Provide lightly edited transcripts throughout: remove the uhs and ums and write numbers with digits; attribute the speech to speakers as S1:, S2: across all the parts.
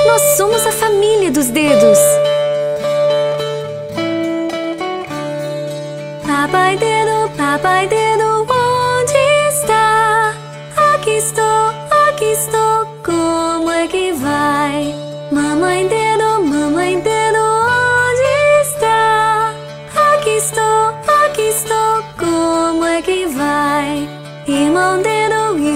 S1: Nós somos a família dos dedos. Papai dedo, onde está? Aqui estou, como é que vai? Mamãe dedo, onde está? Aqui estou, como é que vai? Irmão dedo,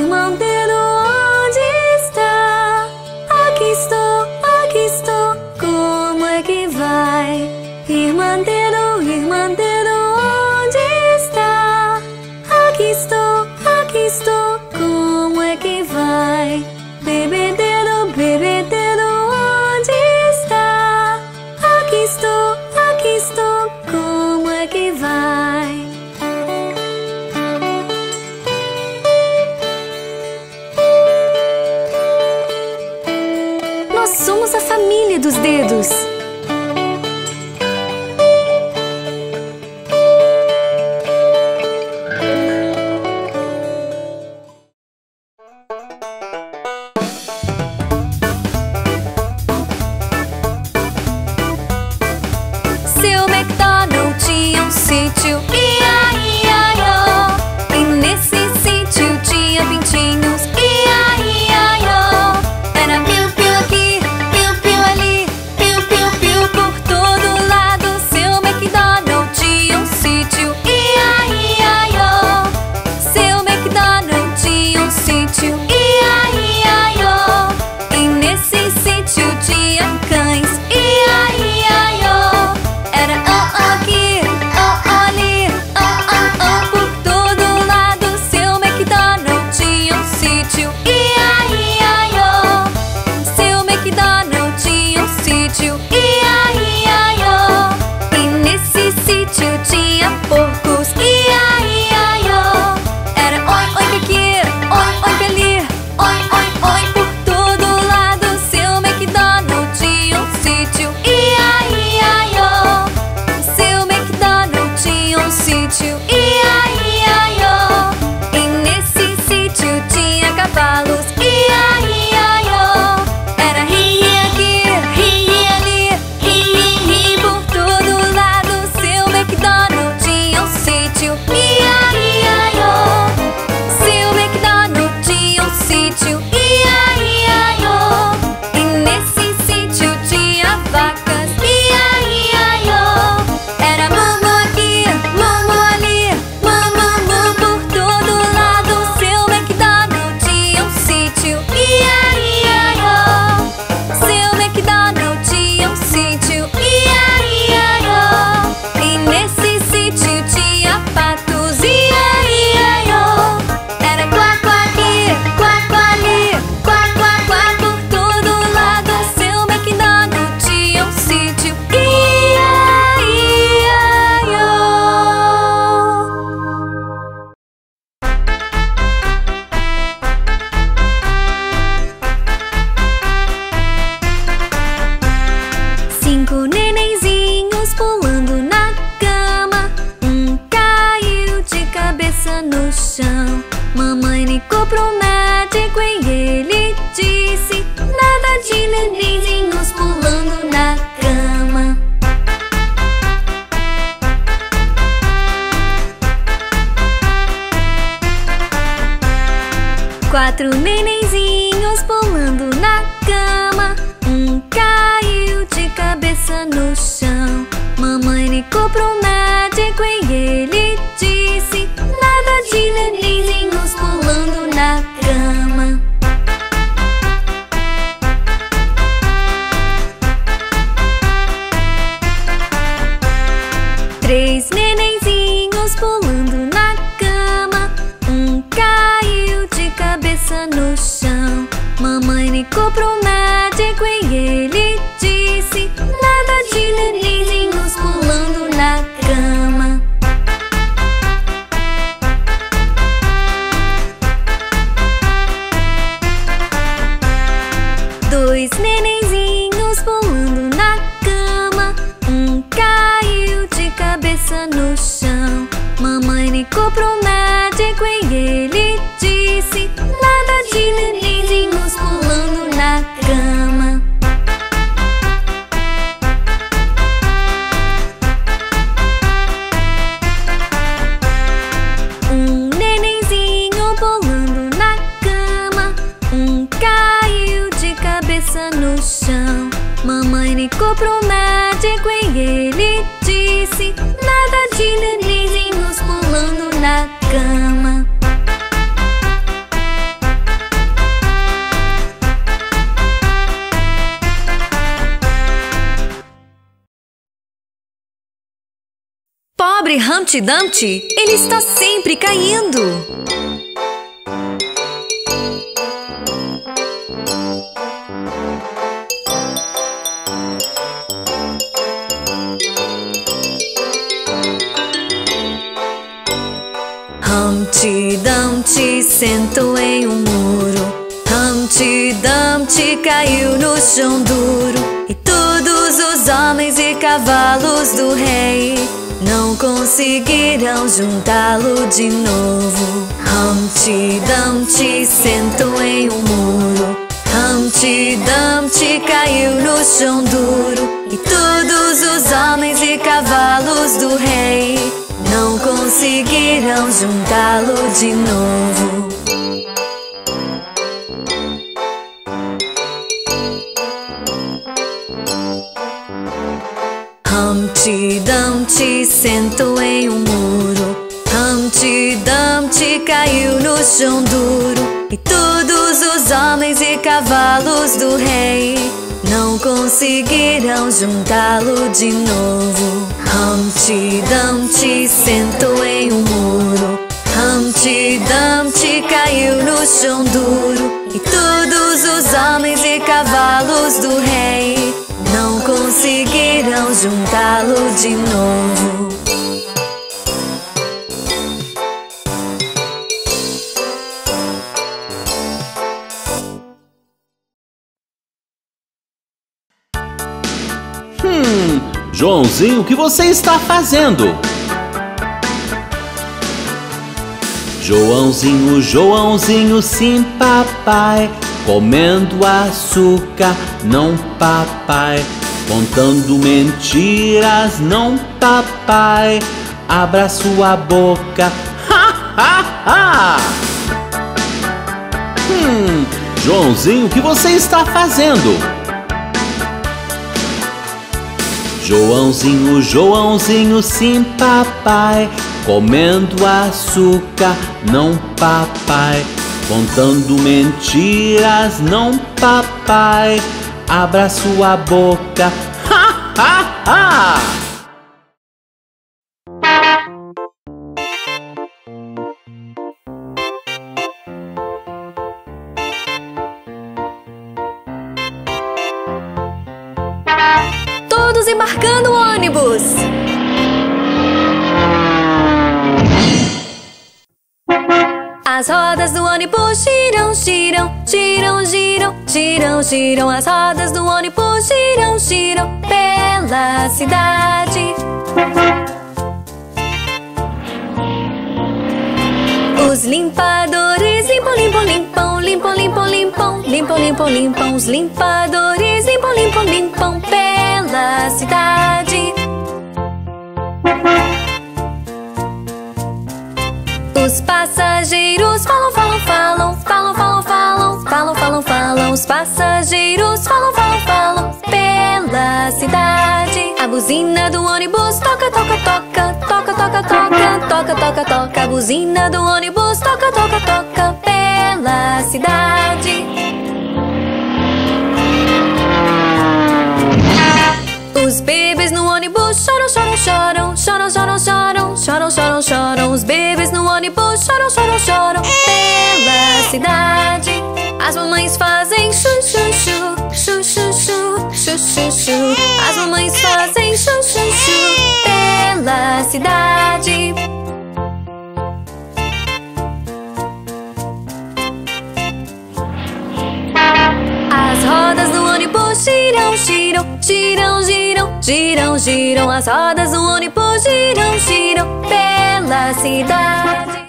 S1: onde está? Aqui estou, como é que vai? Irmã dedo, onde está? Aqui estou, como é que vai? Bebê dedo, onde está? Aqui estou, como é que vai? Nós somos a família dos dedos.
S2: Seu McDonald tinha um sítio, ia-ia-ia-ó. E nesse sítio tinha pintinhos, ia-ia-ia-ó. Era piu-piu aqui, piu-piu ali, piu-piu-piu por todo lado. Seu McDonald tinha um sítio, ia-ia-ia-ó. Seu McDonald tinha um sítio, ia-ia-ia-ó. E nesse sítio tinha cães, ia-ia-ia-ó. Era aqui, ali, por todo lado. Seu McDonald tinha um sítio, ia-ia-ia-ó. Seu McDonald tinha um sítio, ia-ia-ia-ó. E nesse sítio tinha porcos, ia-ia-ia-ó. Era oi aqui, oi ali, oi por todo lado. Seu McDonald tinha um sítio, ia-ia-ia-ó. Seu McDonald tinha um sítio, ia-ia-ia-ó. E nesse sítio tinha cavalos, ia-ia-ia-ó. Era ri aqui, ri ali, ri por todo lado. Seu McDonald tinha um sítio, ia-ia-ia-ó. Seu McDonald tinha um sítio, ia-ia-ia-ó. E nesse sítio tinha vacas, ia-ia-ia-ó. Era mumu aqui, mumu ali, mumu por todo lado. Seu McDonald tinha um sítio, ia-ia-ia-ó. Seu McDonald tinha um sítio, ia-ia-ia-ó. E nesse sítio tinha patos, ia-ia-ia-ó. Era quá aqui, quá ali, quá por todo lado. Seu McDonald tinha um sítio, ia-ia-ia-ó.
S1: Cinco nenenzinhos pulando na cama. Um caiu de cabeça no chão. Mamãe ligou pro médico e ele disse: nada de nenenzinhos pulando na cama. Quatro nenenzinhos pulando na cama. Um caiu de cabeça no chão. Mamãe ligou pro médico e ele disse: nada de nenenzinhos pulando na cama. Três nenenzinhos pulando na cama. Um caiu de cabeça no chão. Mamãe ligou pro médico e ele disse: nada de nenenzinhos pulando na cama. Dois nenenzinhos pulando na cama. Um caiu de cabeça no chão. Mamãe ligou pro médico e ele disse: nada de nenenzinhos pulando na cama. Pobre Humpty Dumpty, ele está sempre caindo. Humpty Dumpty sentou em um muro. Humpty Dumpty caiu no chão duro. E todos os homens e cavalos do rei não conseguiram juntá-lo de novo. Humpty Dumpty sentou em um muro. Humpty Dumpty caiu no chão duro. E todos os homens e cavalos do rei não conseguiram juntá-lo de novo. Humpty Dumpty sentou em um muro. Humpty Dumpty caiu no chão duro. E todos os homens e cavalos do rei não conseguiram juntá-lo de novo. Humpty Dumpty sentou em um muro. Humpty Dumpty caiu no chão duro. E todos os homens e cavalos do rei não conseguiram juntá-lo de novo.
S3: Joãozinho, o que você está fazendo? Joãozinho, Joãozinho, sim, papai. Comendo açúcar, não, papai. Contando mentiras, não, papai. Abra sua boca, ha, ha, ha. Joãozinho, o que você está fazendo? Joãozinho, Joãozinho, sim, papai. Comendo açúcar, não, papai. Contando mentiras, não, papai. Abra sua boca, ha, ha, ha.
S1: Todos embarcando o ônibus. As rodas do ônibus giram, giram, giram, giram, giram, giram. As rodas do ônibus giram, giram pela cidade. Os limpadores limpam, limpam, limpam, limpam, limpam, limpam, limpam, limpam, limpam. Os limpadores limpam, limpam, limpam pela cidade. Os passageiros falam, falam, falam, falam, falam, falam, falam, falam, falam. Os passageiros falam, falam, falam pela cidade. A buzina do ônibus toca, toca, toca, toca, toca, toca, toca, toca, toca. A buzina do ônibus toca, toca, toca pela cidade. Os bebês no ônibus choram, choram, choram, choram, choram, choram, choram, choram, choram. Os bebês no ônibus choram, choram, choram pela cidade. As mamães fazem chu, chu, chu, chu, chu, chu, chu, chu, chu. As mamães fazem chu, chu, chu pela cidade. As rodas do ônibus giram, giram, giram, giram, giram, giram. As rodas do ônibus giram, giram pela cidade.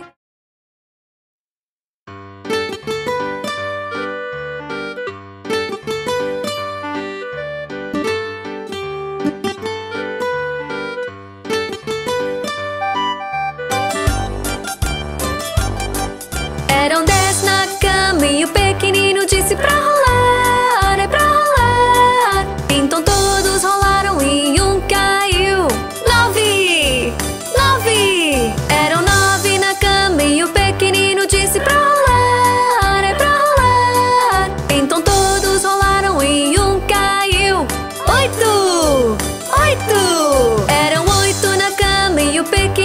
S1: Eram 10 na cama e o pequenino disse pra rolar, é pra rolar. Então todos rolaram e um caiu. 9, 9. Eram 9 na cama e o pequenino disse pra rolar, é pra rolar. Então todos rolaram e um caiu. 8, 8. Eram 8 na cama e o pequenino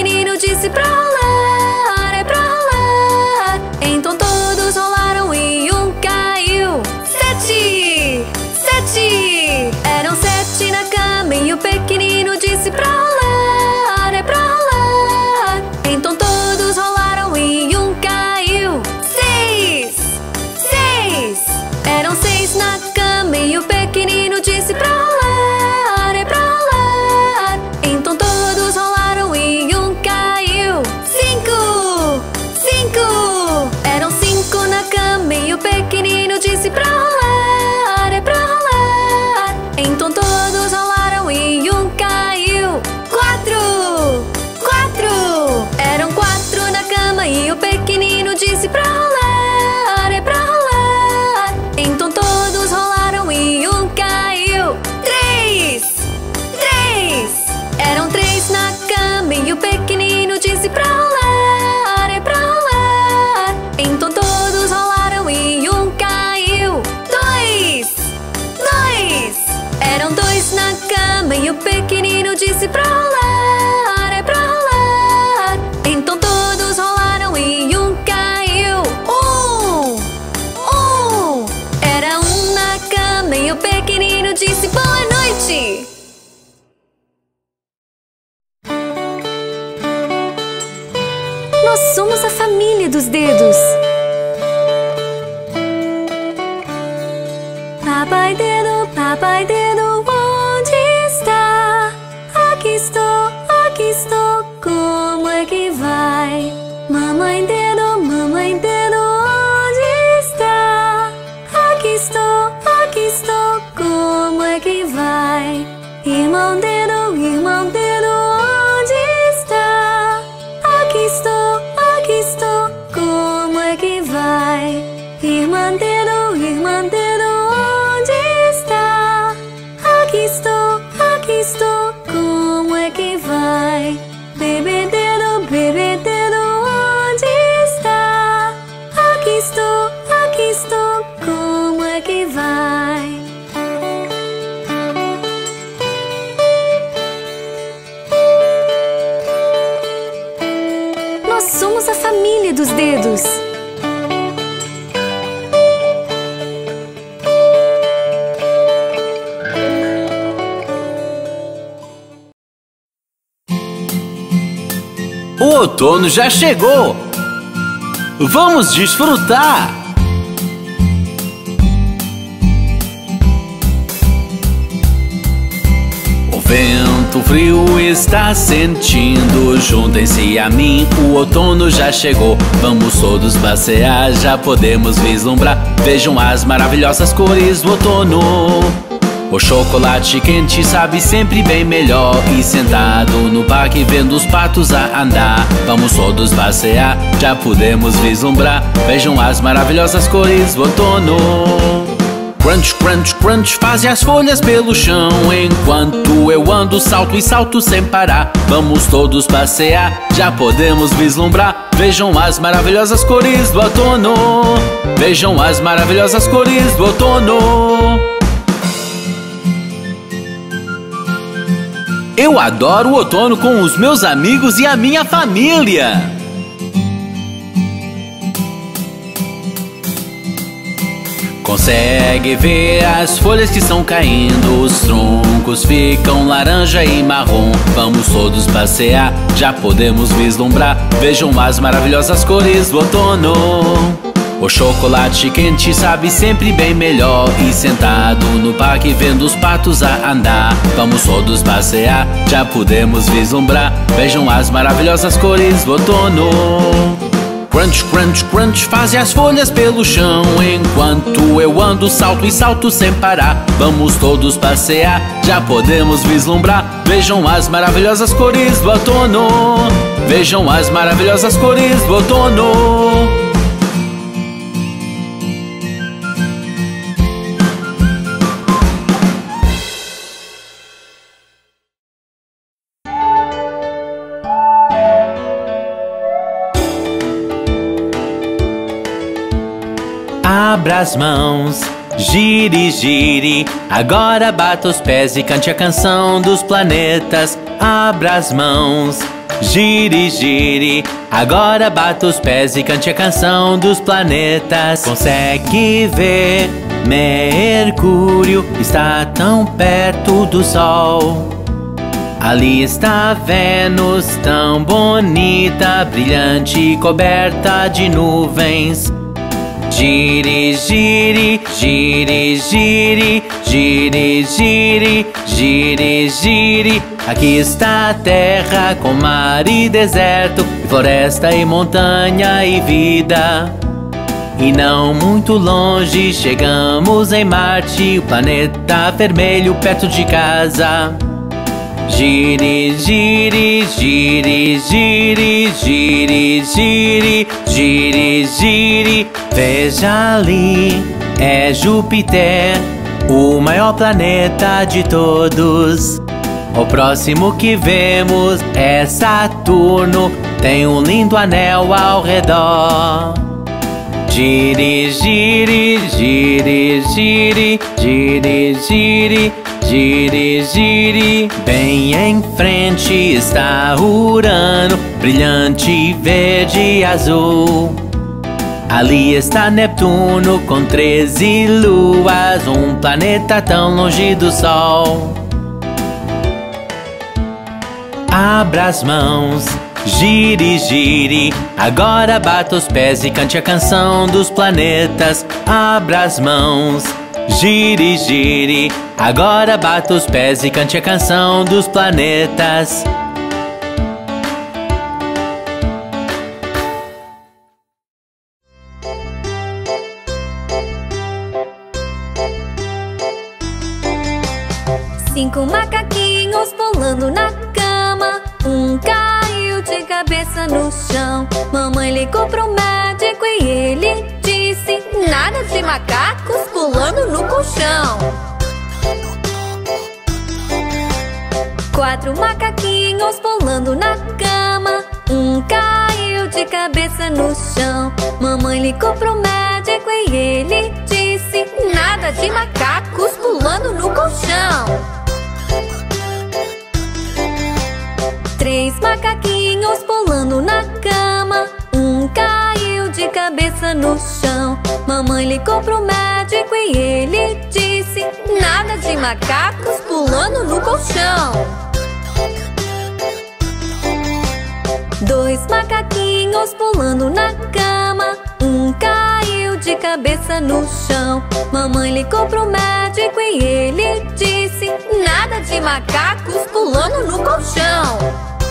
S1: Eram 6 na cama e o pequenino disse pra rolar, é pra rolar. Então todos rolaram e um caiu. 5, 5. Eram 5 na cama e o pequenino disse pra rolar, é pra rolar. Então todos rolaram e um caiu. 4, 4. Eram 4 na cama e o pequenino disse pra rolar, é pra rolar. Então todos rolaram e um caiu. 3, 3. Eram 3 na cama e o pequenino disse pra rolar, é pra rolar. Então todos rolaram e um caiu. 2, 2. Eram 2 na cama e o pequenino disse pra rolar, é pra rolar. Então todos rolaram e um caiu. 1, 1. Era 1 na cama e o pequenino disse boa noite. Nós somos a família dos dedos. Papai dedo, onde está? Aqui estou, como é que vai? Mamãe dedo, onde está? Aqui estou, como é que vai? Irmão dedo, onde está? Aqui estou, como é que vai? Irmã dedo, onde está? Aqui estou, como é que vai? Bebê dedo, onde está? Aqui estou, como é que vai? Nós somos a família dos dedos.
S3: O outono já chegou! Vamos desfrutar! O vento frio está sentindo, juntem-se a mim, o outono já chegou. Vamos todos passear, já podemos vislumbrar. Vejam as maravilhosas cores do outono. O chocolate quente sabe sempre bem melhor. E sentado no parque vendo os patos a andar. Vamos todos passear, já podemos vislumbrar. Vejam as maravilhosas cores do outono. Crunch, crunch, crunch, fazem as folhas pelo chão. Enquanto eu ando, salto e salto sem parar. Vamos todos passear, já podemos vislumbrar. Vejam as maravilhosas cores do outono. Vejam as maravilhosas cores do outono. Eu adoro o outono com os meus amigos e a minha família. Consegue ver as folhas que estão caindo, os troncos ficam laranja e marrom. Vamos todos passear, já podemos vislumbrar. Vejam as maravilhosas cores do outono. O chocolate quente sabe sempre bem melhor. E sentado no parque vendo os patos a andar. Vamos todos passear, já podemos vislumbrar. Vejam as maravilhosas cores do outono. Crunch, crunch, crunch, fazem as folhas pelo chão. Enquanto eu ando, salto e salto sem parar. Vamos todos passear, já podemos vislumbrar. Vejam as maravilhosas cores do outono. Vejam as maravilhosas cores do outono. Abra as mãos, gire, gire. Agora bata os pés e cante a canção dos planetas. Abra as mãos, gire, gire. Agora bata os pés e cante a canção dos planetas. Consegue ver? Mercúrio está tão perto do Sol. Ali está Vênus, tão bonita, brilhante, coberta de nuvens. Gire, gire, gire, gire, gire, gire, gire, gire. Aqui está a terra com mar e deserto, e floresta e montanha e vida. E não muito longe chegamos em Marte, o planeta vermelho perto de casa. Gire, gire, gire, gire, gire, gire, gire, gire. Veja ali, é Júpiter, o maior planeta de todos. O próximo que vemos é Saturno, tem um lindo anel ao redor. Gire, gire, gire, gire, gire, gire, gire, gire. Bem em frente está Urano, brilhante, verde e azul. Ali está Neptuno com 13 luas, um planeta tão longe do Sol. Abra as mãos, gire, gire, agora bata os pés e cante a canção dos planetas. Abra as mãos, gire, gire, agora bata os pés e cante a canção dos planetas.
S1: Cinco macaquinhos pulando na cama, um caiu de cabeça no chão. Mamãe ligou pro médico e ele disse: nada de macacos pulando no colchão. Quatro macaquinhos pulando na cama, um caiu de cabeça no chão. Mamãe ligou pro médico e ele disse: nada de macacos pulando no colchão. Três macaquinhos pulando na cama, um caiu de cabeça no chão. Mamãe ligou pro médico e ele disse: nada de macacos pulando no colchão. Dois macaquinhos pulando na cama, um caiu de cabeça no chão. Mamãe ligou pro médico e ele disse: nada de macacos pulando no colchão.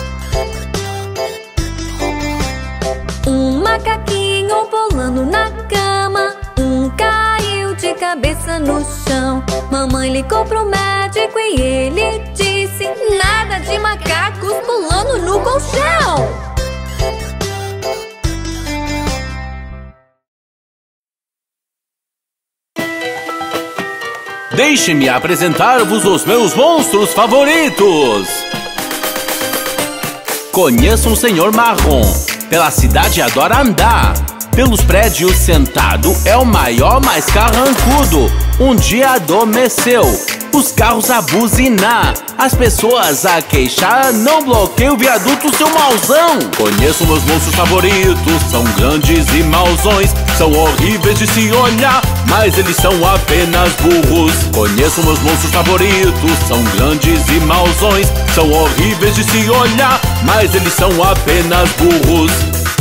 S1: Um macaquinho pulando na cama, um caiu de cabeça no chão. Mamãe ligou pro médico e ele disse: nada de macacos pulando no colchão.
S3: Deixe-me apresentar-vos os meus monstros favoritos. Conheço um senhor marrom, pela cidade adora andar, pelos prédios sentado, é o maior, mais carrancudo. Um dia adormeceu, os carros a buzinar, as pessoas a queixar, não bloqueia o viaduto, seu mauzão. Conheço meus monstros favoritos, são grandes e mauzões, são horríveis de se olhar, mas eles são apenas burros. Conheço meus monstros favoritos, são grandes e mauzões, são horríveis de se olhar, mas eles são apenas burros.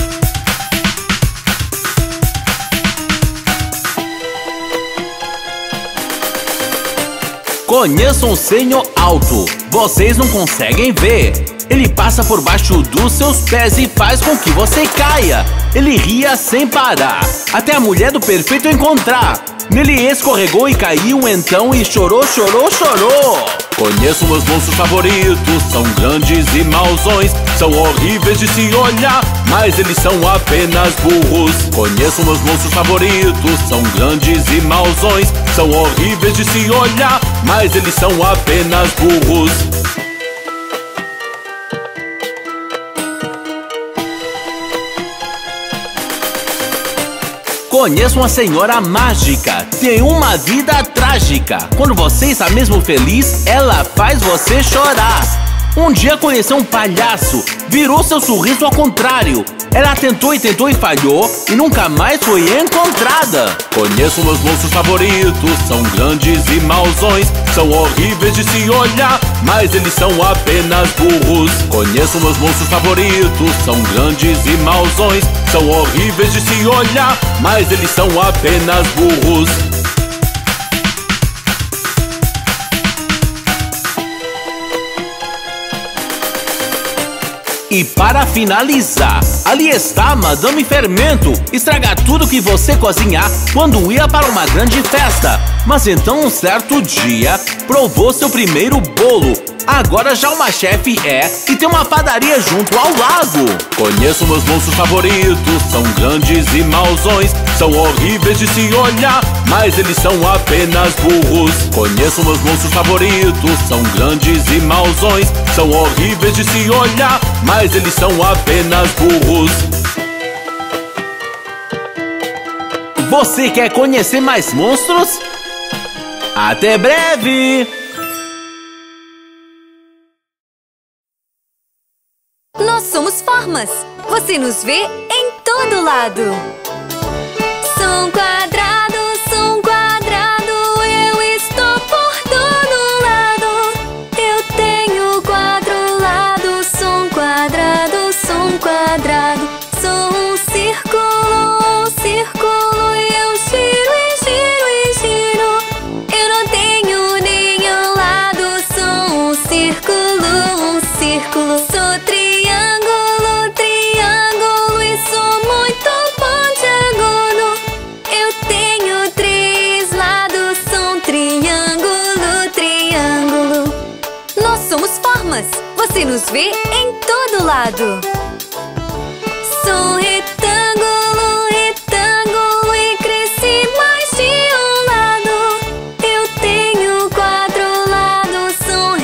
S3: Conheço um senhor alto, vocês não conseguem ver. Ele passa por baixo dos seus pés e faz com que você caia. Ele ria sem parar, até a mulher do perfeito encontrar. Nele escorregou e caiu então e chorou, chorou, chorou. Conheço meus monstros favoritos, são grandes e mauzões, são horríveis de se olhar, mas eles são apenas burros. Conheço meus monstros favoritos, são grandes e mauzões, são horríveis de se olhar, mas eles são apenas burros. Conheço uma senhora mágica, tem uma vida trágica. Quando você está mesmo feliz, ela faz você chorar. Um dia conheceu um palhaço, virou seu sorriso ao contrário. Ela tentou e falhou e nunca mais foi encontrada. Conheço meus monstros favoritos, são grandes e mauzões, são horríveis de se olhar, mas eles são apenas burros. Conheço meus monstros favoritos, são grandes e mauzões, são horríveis de se olhar, mas eles são apenas burros. E para finalizar, ali está a Madame Fermento. Estraga tudo que você cozinhar quando ia para uma grande festa. Mas então um certo dia, provou seu primeiro bolo. Agora já uma chefe é e tem uma padaria junto ao lago. Conheço meus monstros favoritos, são grandes e mauzões, são horríveis de se olhar, mas eles são apenas burros. Conheço meus monstros favoritos, são grandes e mauzões, são horríveis de se olhar, mas eles são apenas burros. Você quer conhecer mais monstros? Até breve!
S2: Nós somos formas. Você nos vê em todo lado. Sou um quadrado, eu estou por todo lado. Eu tenho 4 lados. Sou um quadrado, sou um círculo, e eu giro e giro e giro. Eu não tenho nenhum lado. Sou um círculo, sou triângulo, e sou muito pontiagudo. Eu tenho 3 lados. Sou um triângulo. Nós somos formas. Você nos vê em todo lado. Sou um retângulo, e cresci mais de um lado. Eu tenho 4 lados. Sou um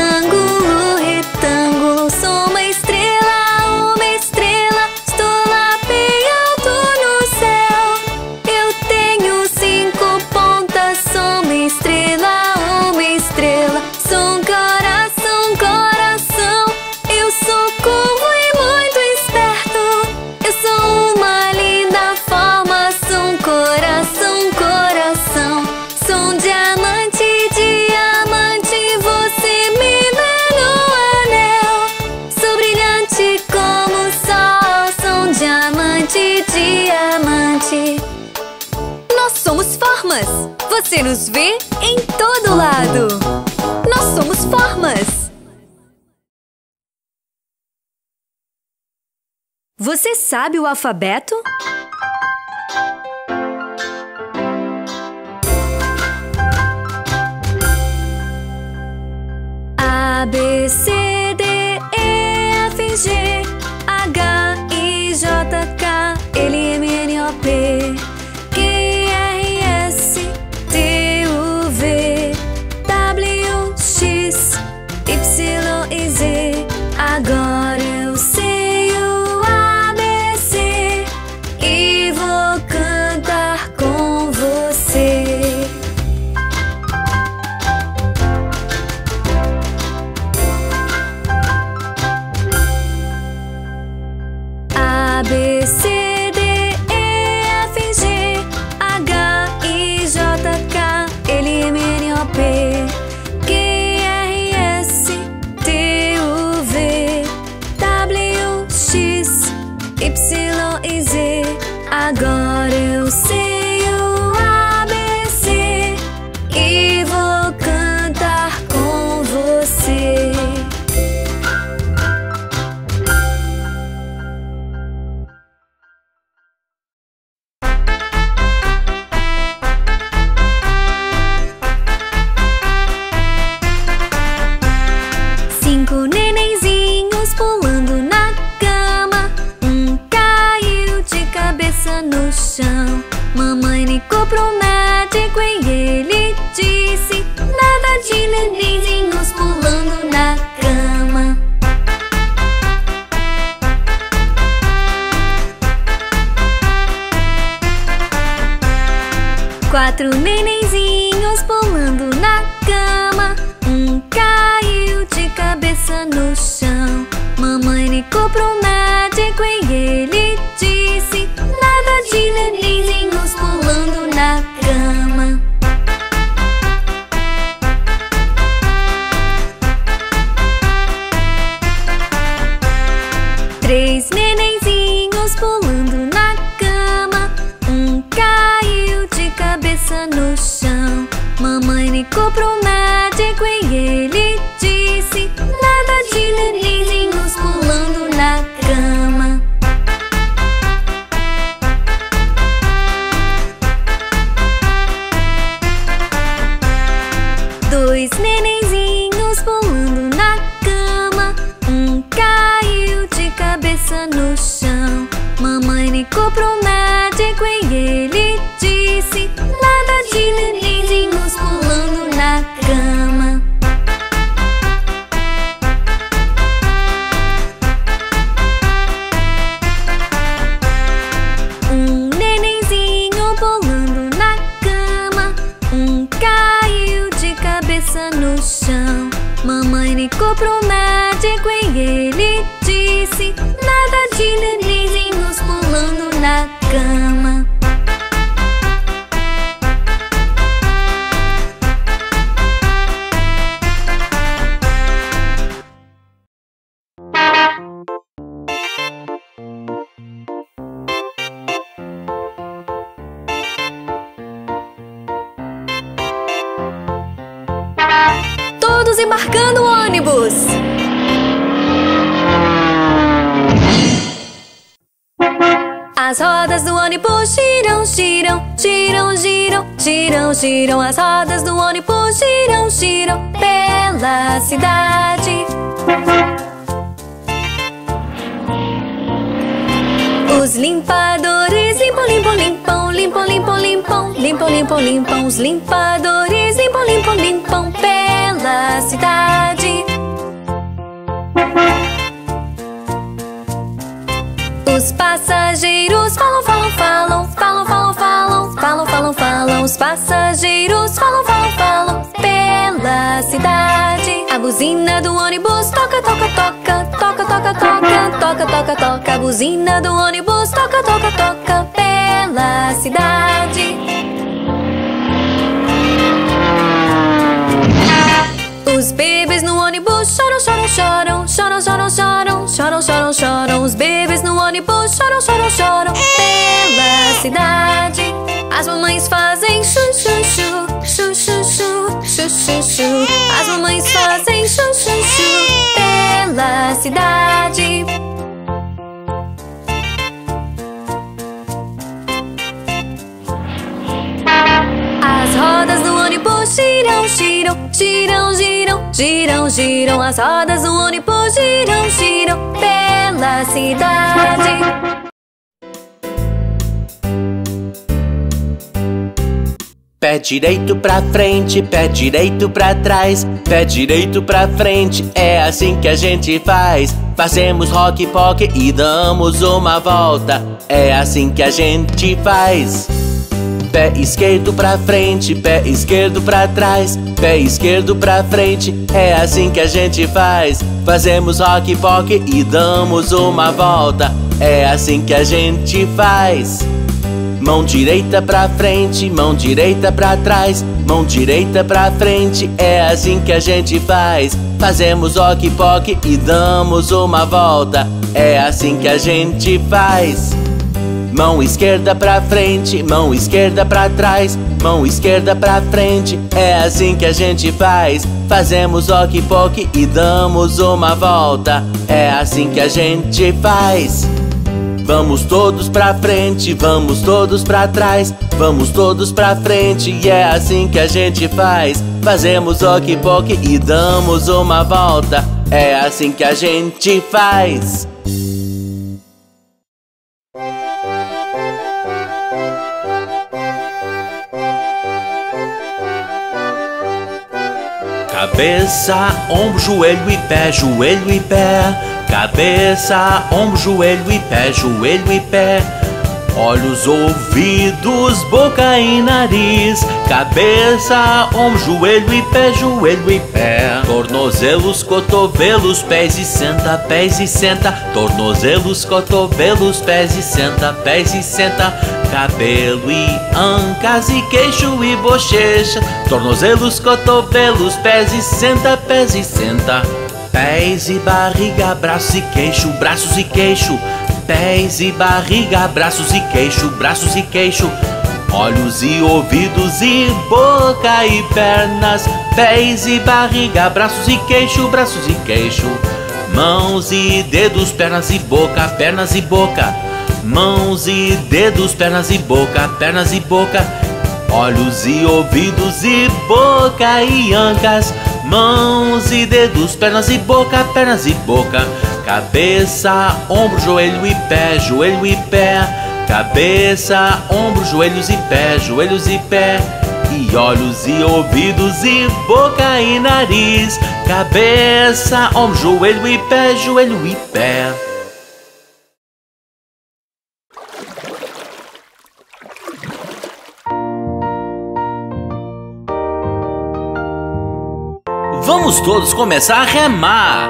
S2: retângulo, sou uma estrela, estou lá bem alto no céu. Eu tenho 5 pontas. Sou uma estrela, sou um coração, eu sou curvo e muito esperto. Eu sou uma linda forma. Sou um coração, sou um diamante, você me vê no anel. Sou brilhante como o sol. Sou um diamante. Nós somos formas. Você nos vê em todo lado. Nós somos formas. Você sabe o alfabeto? A, B, C, D, E, F, G, H, I, J, K, L, M, N, O, P, Q, R, S, T, U, V, W, X, Y e Z. Agora eu sei o ABC e vou cantar com você. A, B, C, D, E, F, G, H, I, J, K, L, M, N, O, P, Q, R, S, T, U, V, W, X, Y e Z. Agora eu sei o ABC e vou cantar com você. Cinco nenenzinhos pulando na cama. Um caiu de cabeça no chão. Mamãe ligou pro médico e ele disse: nada de nenenzinhos pulando na cama. 4 nenenzinhos pulando na cama. Um caiu de cabeça no chão.
S1: Mamãe ligou pro médico e ele disse: nada de nenenzinhos pulando na cama. 3 nenenzinhos pulando na cama. Um caiu de cabeça no chão. Mamãe ligou pro médico e ele disse: nada de nenenzinhos pulando na cama. 2 nenenzinhos pulando na cama. Um caiu de cabeça no chão. Mamãe ligou pro médico e ele disse: nada de nenenzinhos pulando na cama. 1 nenenzinho pulando na cama. Um caiu de cabeça no chão. Mamãe ligou pro médico e ele disse: nada de nenenzinhos pulando na cama. 'Todos embarcando o ônibus! As rodas do ônibus giram, giram, giram, giram, giram, giram. As rodas do ônibus giram, giram pela cidade. Os limpadores limpam, limpam, limpam, limpam, limpam, limpam, limpam, limpam, limpam. Os limpadores limpam, limpam, limpam pela cidade. Os passageiros falam, falam, falam, falam, falam, falam, falam, falam, falam. Os passageiros falam, falam, falam pela cidade. A buzina do ônibus toca, toca, toca, toca, toca, toca, toca, toca, toca. A buzina do ônibus toca, toca, toca pela cidade. Os bebês no ônibus choram, choram, choram, choram, choram, choram, choram, choram, choram. Os bebês no ônibus choram, choram, choram pela cidade. As mamães fazem chu, chu, chu, chu, chu, chu, chu, chu, chu. As mamães fazem chu, chu, chu pela cidade. As rodas do ônibus giram, giram, giram, giram, giram, giram. As rodas do ônibus giram, giram pela cidade.
S3: Pé direito pra frente, pé direito pra trás, pé direito pra frente, é assim que a gente faz. Fazemos rock pock e damos uma volta, é assim que a gente faz. Pé esquerdo pra frente, pé esquerdo pra trás, pé esquerdo pra frente, é assim que a gente faz. Fazemos rock pock e damos uma volta, é assim que a gente faz. Mão direita pra frente, mão direita pra trás, mão direita pra frente, é assim que a gente faz. Fazemos rock pock e damos uma volta, é assim que a gente faz. Mão esquerda pra frente, mão esquerda pra trás, mão esquerda pra frente, é assim que a gente faz. Fazemos rock pock e damos uma volta, é assim que a gente faz. Vamos todos pra frente, vamos todos pra trás, vamos todos pra frente, e é assim que a gente faz. Fazemos rock pock e damos uma volta, é assim que a gente faz. Cabeça, ombro, joelho e pé, joelho e pé. Cabeça, ombro, joelho e pé, joelho e pé. Olhos, ouvidos, boca e nariz, cabeça, ombro, joelho e pé, joelho e pé. Tornozelos, cotovelos, pés e senta, pés e senta. Tornozelos, cotovelos, pés e senta, pés e senta. Cabelo e ancas e queixo e bochecha. Tornozelos, cotovelos, pés e senta, pés e senta. Pés e barriga, braços e queixo, braços e queixo. Pés e barriga, braços e queixo, braços e queixo. Olhos e ouvidos e boca e pernas. Pés e barriga, braços e queixo, braços e queixo. Mãos e dedos, pernas e boca, pernas e boca. Mãos e dedos, pernas e boca, pernas e boca. Olhos e ouvidos e boca e ancas. Mãos e dedos, pernas e boca, pernas e boca. Cabeça, ombro, joelho e pé, joelho e pé. Cabeça, ombro, joelhos e pé, joelhos e pé. E olhos e ouvidos e boca e nariz. Cabeça, ombro, joelho e pé, joelho e pé. Vamos todos começar a remar.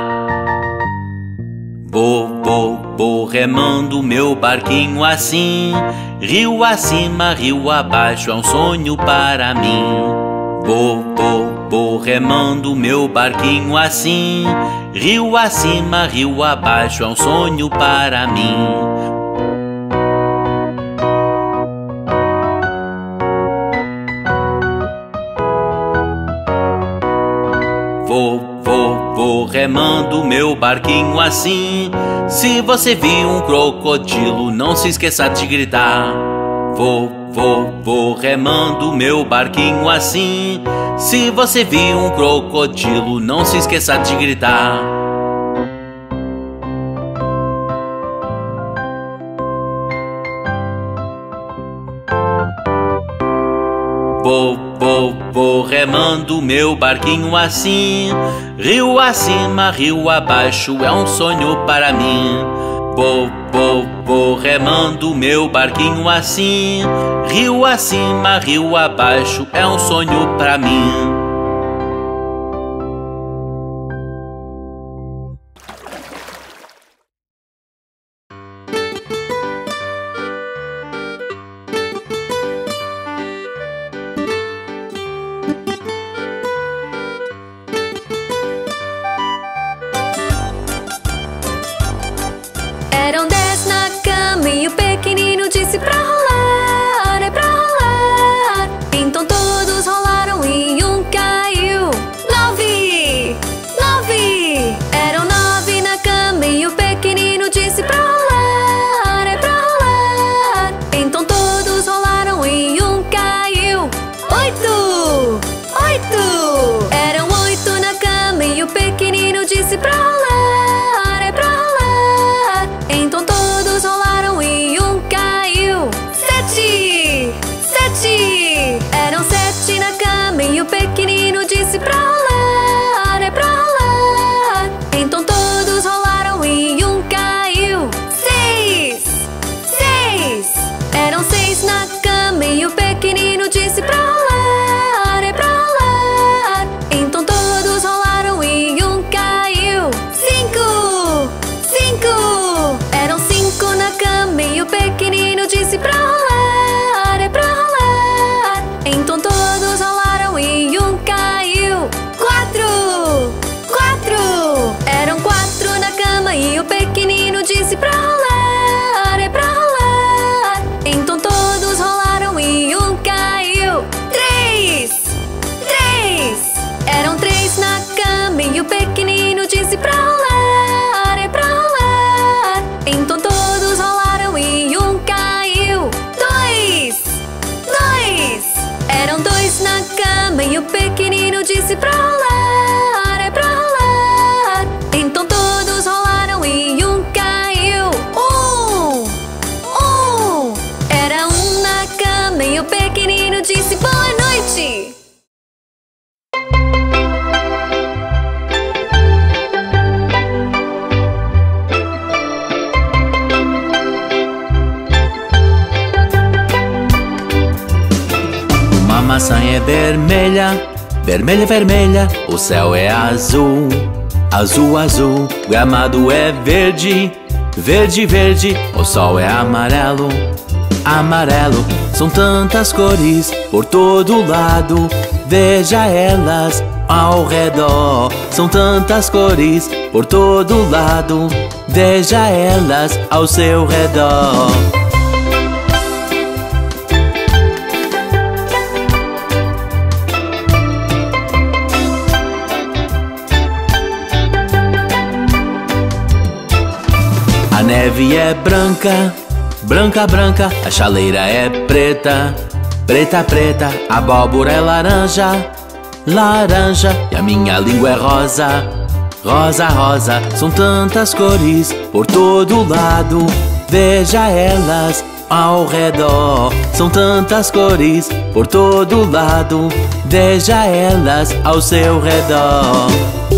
S3: Vou remando meu barquinho assim. Rio acima, rio abaixo, é um sonho para mim. Vou remando meu barquinho assim. Rio acima, rio abaixo, é um sonho para mim. Vou remando meu barquinho assim. Se você vir um crocodilo, não se esqueça de gritar. Vou remando meu barquinho assim. Se você vir um crocodilo, não se esqueça de gritar. Vou remando meu barquinho assim. Rio acima, rio abaixo, é um sonho para mim. Vou remando meu barquinho assim. Rio acima, rio abaixo, é um sonho para mim.
S1: Eram 10 na cama e o pequenino disse pra rolar, é pra rolar. Então todos rolaram e um caiu. 9, 9. Eram 9 na cama e o pequenino disse pra rolar, é pra rolar. Então todos rolaram e um caiu. 8, 8. Eram 8 na cama e o pequenino disse pra rolar. Eram 7 na cama e o pequenino disse pra rolar, é pra rolar. Então todos rolaram e um caiu. 6, 6. Eram 6 na cama e o pequenino disse pra rolar, é pra rolar. Então todos rolaram e um caiu. 5, 5. Eram 5 na cama e o pequenino disse pra rolar, é pra rolar. Então todos rolaram e um caiu. 4, 4. Eram 4 na cama e o pequenino disse pra rolar, é pra rolar. Então todos rolaram e um caiu. 3, 3. Eram 3 na cama e o pequenino disse pra rolar, é pra rolar. Então todos rolaram e um caiu. 2, 2. Eram 2 na cama e o pequenino disse pra rolar, é pra rolar. Então todos rolaram e um caiu. 1, 1. Era 1 na cama e o pequenino disse boa noite.
S3: maçã é vermelha, vermelha, vermelha. O céu é azul, azul, azul. O gramado é verde, verde, verde. O sol é amarelo, amarelo. São tantas cores por todo lado, veja elas ao redor. São tantas cores por todo lado, veja elas ao seu redor. A neve é branca, branca, branca. A chaleira é preta, preta, preta. A abóbora é laranja, laranja. E a minha língua é rosa, rosa, rosa. São tantas cores por todo lado, veja elas ao redor. São tantas cores por todo lado, veja elas ao seu redor.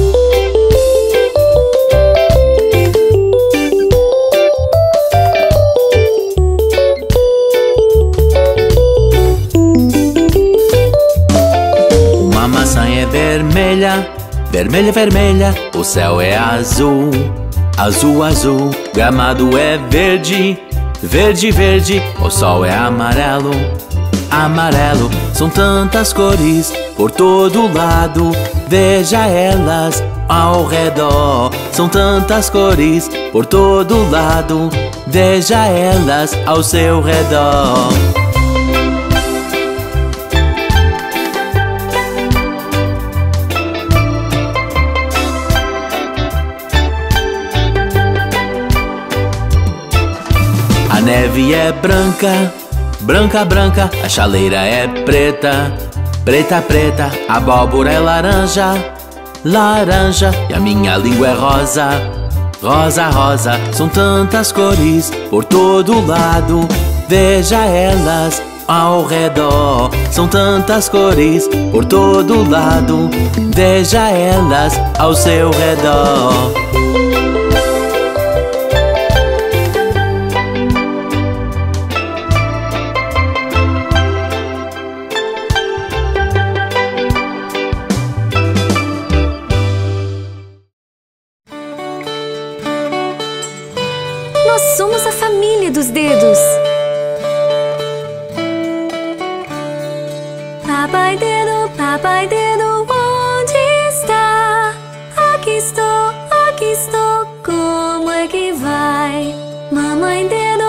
S3: Vermelha, vermelha, vermelha. O céu é azul, azul, azul. O gramado é verde, verde, verde. O sol é amarelo, amarelo. São tantas cores por todo lado, veja elas ao redor. São tantas cores por todo lado, veja elas ao seu redor. A neve é branca, branca, branca. A chaleira é preta, preta, preta. A abóbora é laranja, laranja. E a minha língua é rosa, rosa, rosa. São tantas cores por todo lado, veja elas ao redor. São tantas cores por todo lado, veja elas ao seu redor.
S2: Nós somos a família dos dedos. Papai dedo, onde está? Aqui estou, como é que vai? Mamãe dedo,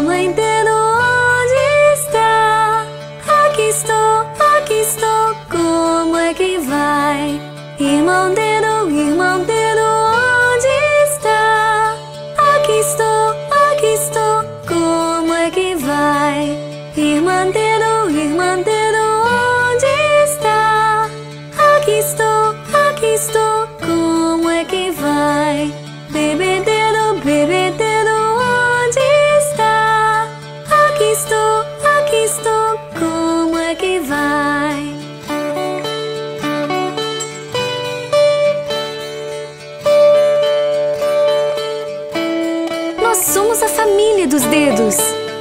S2: onde está? Aqui estou, como é que vai? Irmão dedo, onde está? Aqui estou, como é que vai? Irmã dedo, onde está? Aqui estou, como é que vai? Bebê dedo, onde está? Aqui estou, como é que vai? Nós somos a família dos dedos.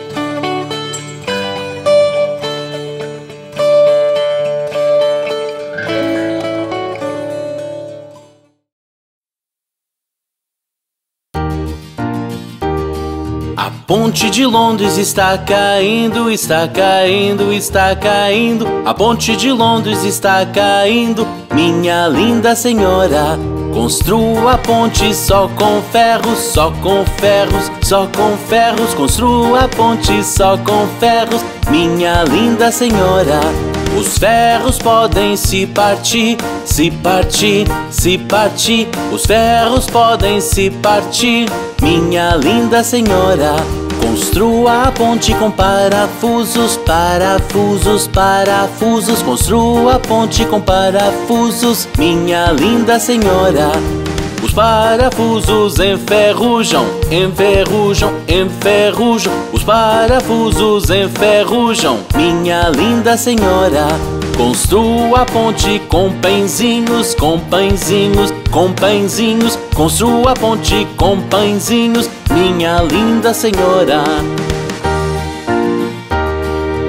S3: A ponte de Londres está caindo, está caindo, está caindo. A ponte de Londres está caindo, minha linda senhora. Construa a ponte só com ferros, só com ferros, só com ferros. Construa a ponte só com ferros, minha linda senhora. Os ferros podem se partir, se partir, se partir. Os ferros podem se partir, minha linda senhora. Construa a ponte com parafusos, parafusos, parafusos. Construa a ponte com parafusos, minha linda senhora. Os parafusos enferrujam, enferrujam, enferrujam. Os parafusos enferrujam, minha linda senhora. Construa a ponte com pãezinhos, com pãezinhos, com pãezinhos. Construa a ponte com pãezinhos, minha linda senhora.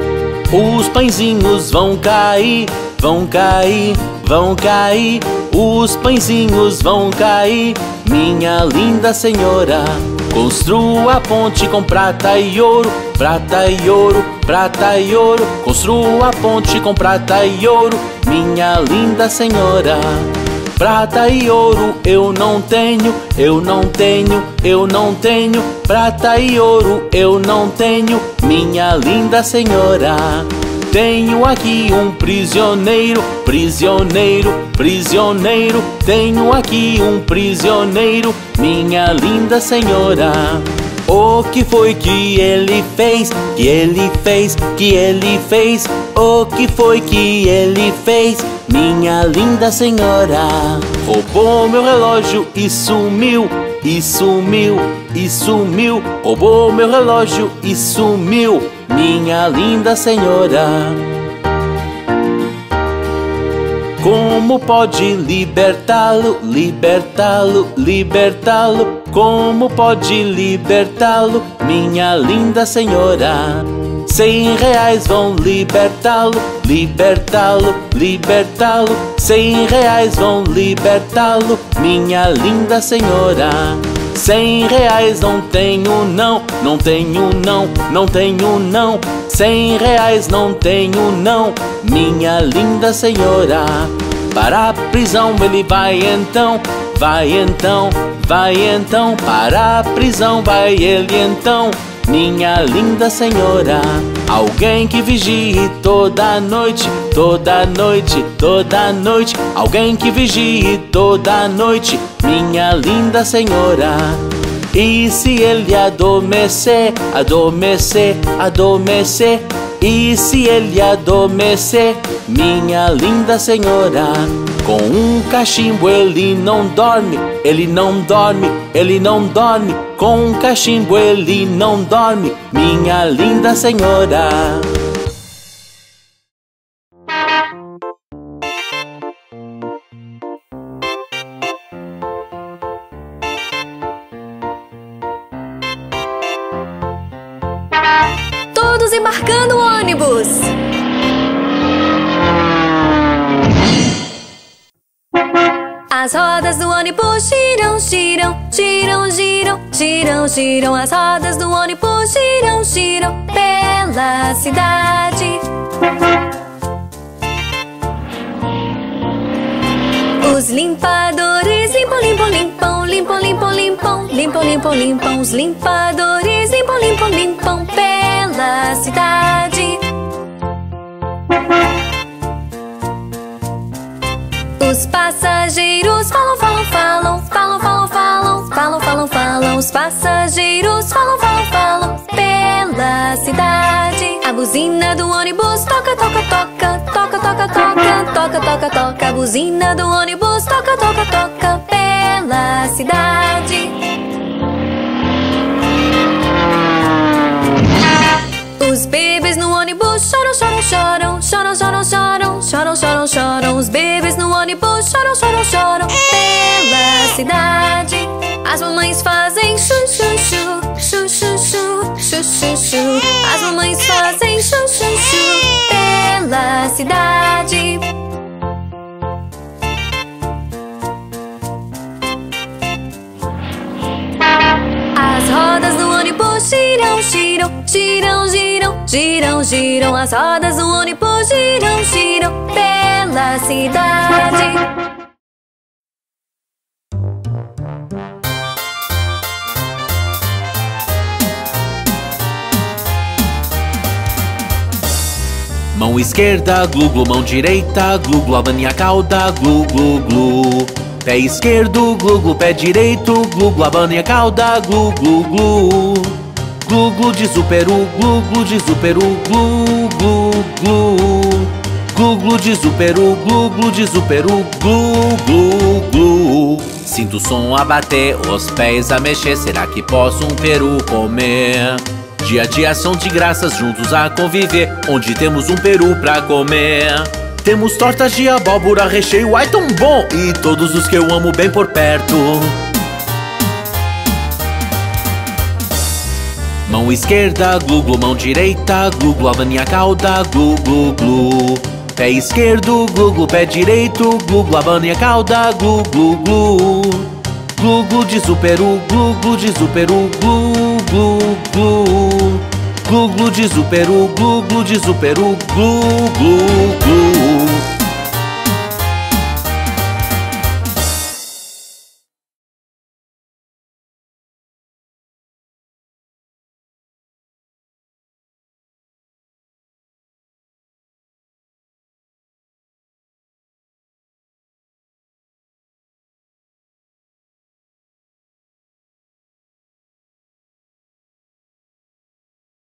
S3: Os pãezinhos vão cair, vão cair, vão cair. Os pãezinhos vão cair, minha linda senhora. Construa a ponte com prata e ouro, prata e ouro, prata e ouro. Construa a ponte com prata e ouro, minha linda senhora. Prata e ouro eu não tenho, eu não tenho, eu não tenho. Prata e ouro eu não tenho, minha linda senhora. Tenho aqui um prisioneiro, prisioneiro, prisioneiro. Tenho aqui um prisioneiro, minha linda senhora. O que foi que ele fez? Que ele fez? Que ele fez? O que foi que ele fez? Minha linda senhora. Roubou meu relógio e sumiu, e sumiu, e sumiu. Roubou meu relógio e sumiu, minha linda senhora. Como pode libertá-lo, libertá-lo, libertá-lo? Como pode libertá-lo, minha linda senhora? R$100 vão libertá-lo, libertá-lo, libertá-lo. R$100 vão libertá-lo, minha linda senhora. R$100 não tenho não, não tenho não, não tenho não. R$100 não tenho não, minha linda senhora. Para a prisão ele vai então, vai então, vai então. Para a prisão vai ele então, minha linda senhora. Alguém que vigie toda noite, toda noite, toda noite. Alguém que vigie toda noite, minha linda senhora. E se ele adormecer, adormecer, adormecer? E se ele adormecer, minha linda senhora? Com um cachimbo ele não dorme, ele não dorme, ele não dorme. Com um cachimbo ele não dorme, minha linda senhora.
S2: Todos embarcando o ônibus! As rodas do ônibus giram, giram, giram, giram, giram, giram. As rodas do ônibus giram, giram pela cidade. Os limpadores limpam, limpam, limpam, limpam, limpam, limpam, limpam, limpam, limpam. Os limpadores limpam, limpam, limpam pela cidade. Os passageiros falam, falam, falam, falam, falam, falam, falam, falam, falam. Os passageiros falam, falam, falam pela cidade. A buzina do ônibus toca, toca, toca, toca, toca, toca, toca, toca, toca. A buzina do ônibus toca, toca, toca pela cidade. Os bebês no ônibus choram, choram, choram, choram, choram, choram, choram, choram, choram. Os bebês no ônibus choram, choram, choram pela cidade. As mamães fazem chu, chu, chu, chu, chu, chu, chu, chu, chu. As mamães fazem chu, chu, chu pela cidade. As rodas do ônibus giram, giram, giram, giram, giram, giram. As rodas do ônibus giram, giram pela cidade.
S3: Mão esquerda, glu, glu, mão direita, glu, glu, abane a cauda, glu, glu, glu. Pé esquerdo, glu, glu, pé direito, glu, glu, abane a cauda, glu, glu, glu. Glu, glu, diz o peru, glu, glu, diz o peru, glu, glu, glu. Glu, glu, diz o peru, glu, glu, diz o peru, glu, glu, glu. Sinto o som a bater, os pés a mexer, será que posso um peru comer? Dia a dia são de graças juntos a conviver, onde temos um peru pra comer. Temos tortas de abóbora, recheio, ai tão bom! E todos os que eu amo bem por perto. Mão esquerda, glu glu, mão direita, glu glu, abane a cauda, glu glu glu. Pé esquerdo, glu glu, pé direito, glu glu, abane a cauda, glu glu glu. Glu glu de superu, glu glu de superu, glu glu glu. Glu glu de superu, glu glu de superu, glu glu glu.